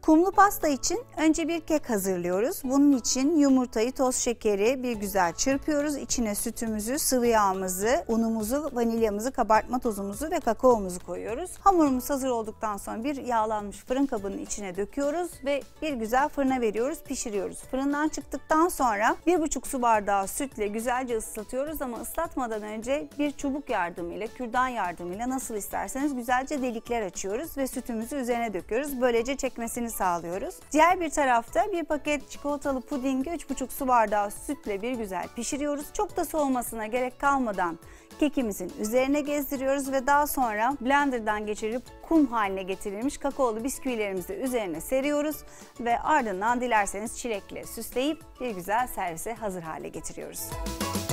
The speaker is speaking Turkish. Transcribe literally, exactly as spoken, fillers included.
Kumlu pasta için önce bir kek hazırlıyoruz. Bunun için yumurtayı, toz şekeri bir güzel çırpıyoruz. İçine sütümüzü, sıvı yağımızı, unumuzu, vanilyamızı, kabartma tozumuzu ve kakaomuzu koyuyoruz. Hamurumuz hazır olduktan sonra bir yağlanmış fırın kabının içine döküyoruz ve bir güzel fırına veriyoruz, pişiriyoruz. Fırından çıktıktan sonra bir buçuk su bardağı sütle güzelce ıslatıyoruz ama ıslatmadan önce bir çubuk yardımıyla, kürdan yardımıyla nasıl isterseniz güzelce delikler açıyoruz ve sütümüzü üzerine döküyoruz. Böylece çekmesini sağlıyoruz. Diğer bir tarafta bir paket çikolatalı pudingi üç buçuk su bardağı sütle bir güzel pişiriyoruz. Çok da soğumasına gerek kalmadan kekimizin üzerine gezdiriyoruz ve daha sonra blenderdan geçirilip kum haline getirilmiş kakaolu bisküvilerimizi üzerine seriyoruz ve ardından dilerseniz çilekle süsleyip bir güzel servise hazır hale getiriyoruz.